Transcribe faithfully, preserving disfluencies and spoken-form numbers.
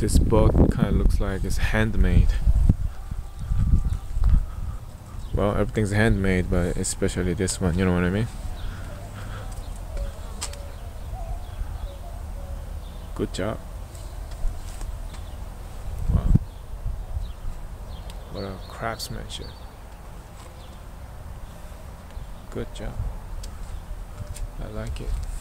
This book kind of looks like it's handmade. Well, everything's handmade, but especially this one, you know what I mean? Good job. Wow. What a craftsmanship. Good job. I like it.